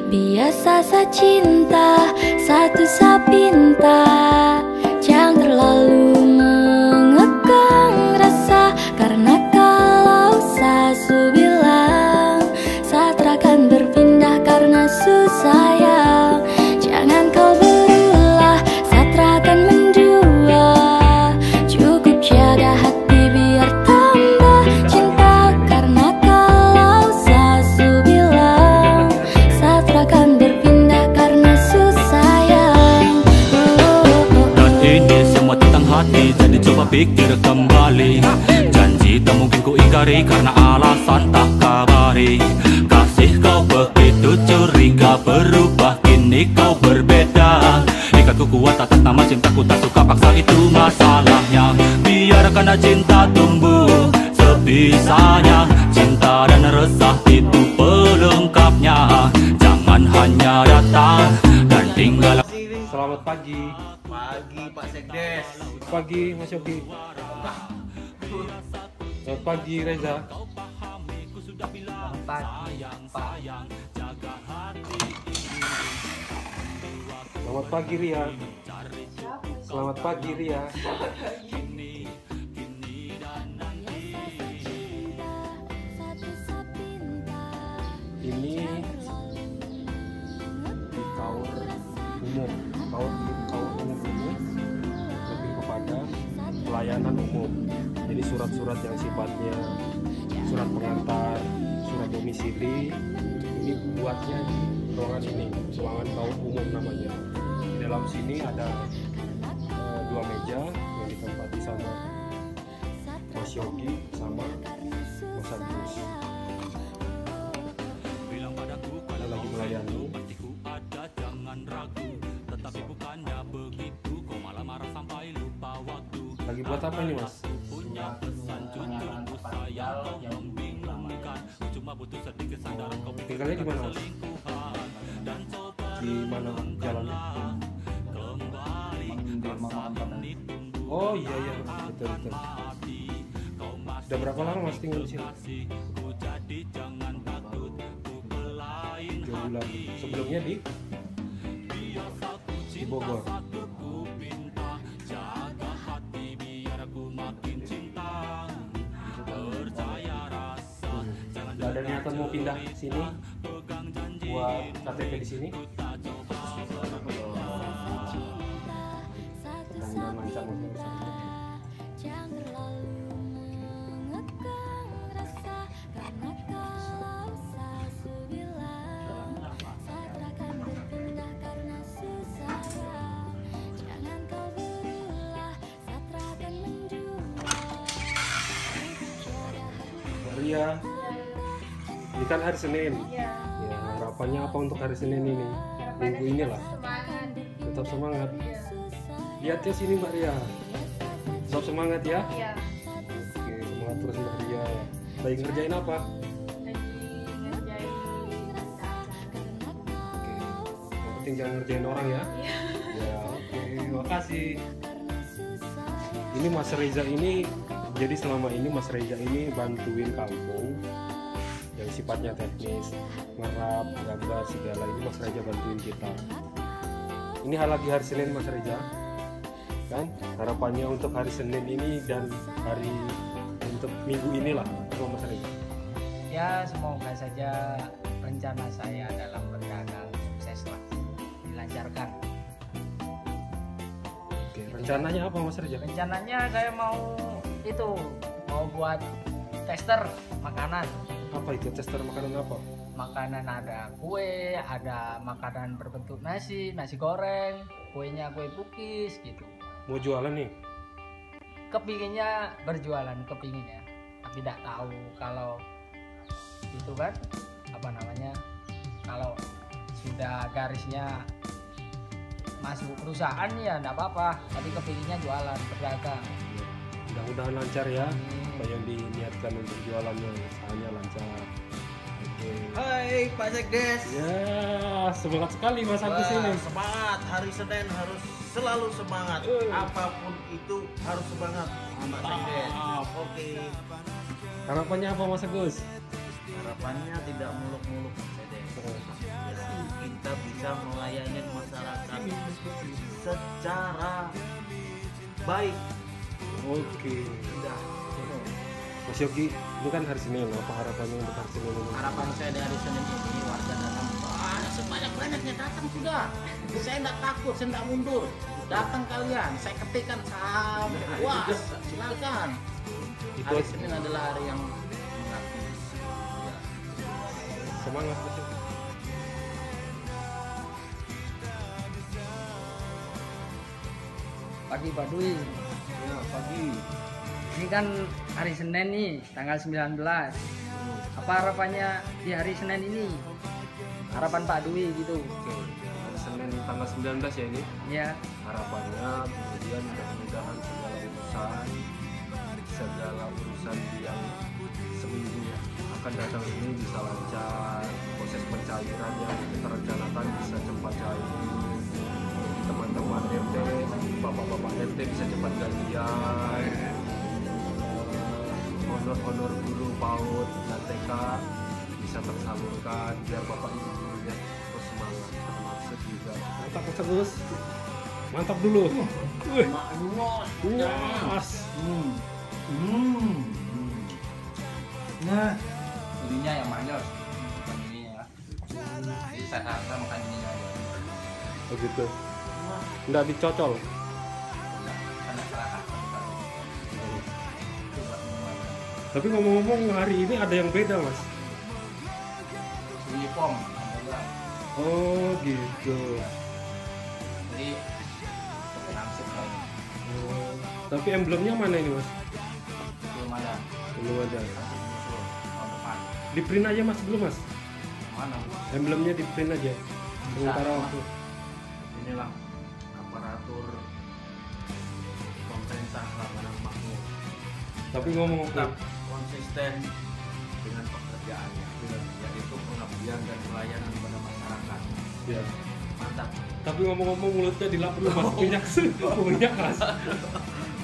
Biasa sa cinta, satu sa pinta. Jangan terlalu mengekang rasa, karena kalau sasu bilang saat akan berpindah karena susayang. Jangan kau berulah saat akan mendua. Cukup jaga hati biar tambah cinta, karena kalau sasu bilang saat akan berpindah karena susayang. Dan ini semua tentang hati, jadi coba pikir kembali. Janji tak mungkin ku ingkari karena alasan tak kabari. Kasih kau begitu curiga, berubah kini kau berbeda. Ikatku kuat atas nama cintaku, tak suka paksa itu masalahnya. Biarkan cinta tumbuh sebisanya. Cinta dan resah itu pelengkapnya. Jangan hanya datang dan tinggal. Selamat pagi. Pagi Pak Sekdes. Pagi Mas Yogi. Selamat pagi Reza. Selamat pagi Pak. Selamat pagi Ria. Selamat pagi Ria. Ini di tower umum. Tower umum ini lebih kepada pelayanan umum. Jadi surat-surat yang sifatnya surat pengantar, surat domisili ini buatnya di ruangan ini, ruangan tower umum namanya. Di dalam sini ada dua meja yang ditempati sama Mas Yogi sama Mas Agus. Ada lagi melayani. Lagi buat apa ini Mas? Tinggalnya di mana Mas? Di mana jalannya? Oh iya betul. Udah berapa lama Mas tinggal di sini? 2 bulan. Sebelumnya di Bogor. Gak ada niatan mau pindah sini buat KTP di sini? Mudah-mudahan lancar Mas. Jangan terlalu mengekang rasa, karena kalau sasu bilang saat akan berpindah karena susayang. Jangan kau berulah saat akan mendua. Ria, ini kan hari Senin. Ya, harapannya apa untuk hari Senin ini? Minggu inilah. Tetap semangat. Lihat ya sini Mbak Ria. Tetap semangat ya. Iya. Oke, semangat terus Mbak Ria. Lagi ngerjain apa? Lagi ngerjain cerita. Oke, yang penting jangan ngerjain orang ya. Ya, oke, makasih. Ini Mas Reza ini, jadi selama ini Mas Reza ini bantuin kampung yang sifatnya teknis, ngerap, gambar segala ini Mas Reza bantuin kita. Ini lagi hari Senin Mas Reza, kan? Harapannya untuk hari Senin ini dan hari untuk minggu inilah, sama Mas Reza. Ya semoga saja rencana saya dalam berdagang sukses lah, dilancarkan. Oke, rencananya apa Mas Reza? Rencananya saya mau buat tester makanan. Apa itu tester makanan apa? Makanan ada kue, ada makanan berbentuk nasi goreng, kuenya kue pukis gitu. Mau jualan nih? Kepinginnya berjualan, kepinginnya. Tapi tidak tahu kalau itu kan apa namanya, kalau sudah garisnya masuk perusahaan ya enggak apa-apa, tapi kepinginnya jualan, berdagang. Mudah-mudahan lancar ya. Apa yang diniatkan untuk jualannya, usahanya lancar. Oke. Hai Pak Sekdes. Ya, semangat sekali Mas Agus ini. Semangat, hari Senin harus selalu semangat. Apapun itu harus semangat Pak Sekdes. Oke. Harapannya apa Mas Agus? Harapannya tidak muluk-muluk Pak Sekdes. kita bisa melayani masyarakat secara baik. Oke. Udah. Mas Yogi, ini kan hari Senin, apa harapannya untuk hari Senin ini? Harapan saya dari Senin ini warga datang sebanyak-banyaknya datang sudah. Saya enggak takut, saya enggak mundur. Datang kalian, saya ketikkan sampai puas. Silakan. Hari Senin adalah hari yang mengabdi. Ya. Semangat Mas Yogi. Pagi Pak Dwi. Ya, pagi. Ini kan hari Senin nih, tanggal 19. Apa harapannya di hari Senin ini? Harapan Pak Dwi gitu. Oke. Hari Senin tanggal 19 ya ini. Ya, Harapannya kemudian mudah-mudahan segala urusan yang seminggu akan datang ini bisa lancar, proses pencairan yang kita rencanakan bisa cepat cair, teman-teman RT, bapak-bapak RT bisa cepat gajian, honor-honor guru PAUD dan TK bisa tersalurkan biar bapak ibu gurunya terus semangat, termasuk juga mantap terus. Mantap dulu. Puas. nah ininya yang manis, bukan ini ya. Jadi saya makan ininya aja. Oh gitu. Nggak dicocol. Karena serahkan. Tapi ngomong-ngomong hari ini ada yang beda mas. Uniform, alhamdulillah. Oh gitu. Jadi langsung kayak Oh, tapi emblemnya mana ini mas? belum ada. Belum ada. Nanti muncul tahun depan. Di print aja mas belum mas? Mana? Emblemnya di print aja. Sementara Mas. waktu. Inilah aparatur pemerintah Labanan Makmur. Tapi ngomong Tetap konsisten dengan pekerjaannya, yaitu pengabdian dan pelayanan pada masyarakat. ya. Mantap. Tapi ngomong-ngomong mulutnya dilap dulu mas. Minyak mas.